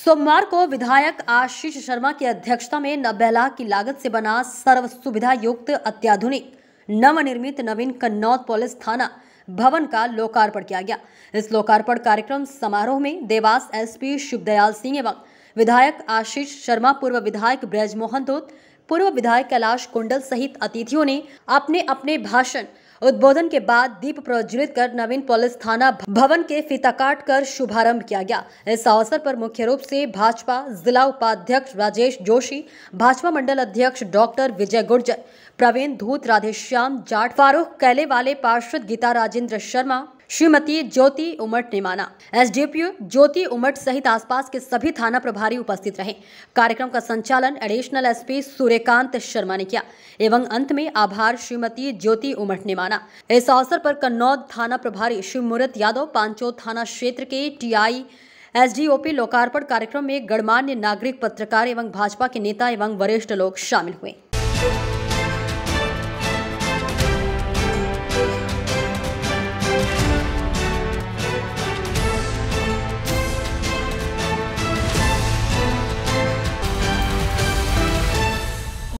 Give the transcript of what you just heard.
सोमवार को विधायक आशीष शर्मा की अध्यक्षता में 90 लाख की लागत से बना सर्व सुविधा युक्त अत्याधुनिक नवनिर्मित नवीन कन्नौज पुलिस थाना भवन का लोकार्पण किया गया। इस लोकार्पण कार्यक्रम समारोह में देवास एसपी शिवदयाल सिंह एवं विधायक आशीष शर्मा, पूर्व विधायक ब्रजमोहन दूत, पूर्व विधायक कैलाश कुंडल सहित अतिथियों ने अपने अपने भाषण उद्बोधन के बाद दीप प्रज्वलित कर नवीन पुलिस थाना भवन के फीता काट कर शुभारंभ किया गया। इस अवसर पर मुख्य रूप से भाजपा जिला उपाध्यक्ष राजेश जोशी, भाजपा मंडल अध्यक्ष डॉक्टर विजय गुर्जर, प्रवीण धूत, राधेश्याम जाट, फारूक कैले वाले, पार्षद गीता राजेंद्र शर्मा, श्रीमती ज्योति उमट निमाना, एसडीपीओ ज्योति उमट सहित आसपास के सभी थाना प्रभारी उपस्थित रहे। कार्यक्रम का संचालन एडिशनल एसपी सूर्यकांत शर्मा ने किया एवं अंत में आभार श्रीमती ज्योति उमट निमाना। इस अवसर पर कन्नौज थाना प्रभारी शिवमूर्त यादव, पांचों थाना क्षेत्र के टीआई, एसडीओपी लोकार्पण कार्यक्रम में गणमान्य नागरिक, पत्रकार एवं भाजपा के नेता एवं वरिष्ठ लोग शामिल हुए।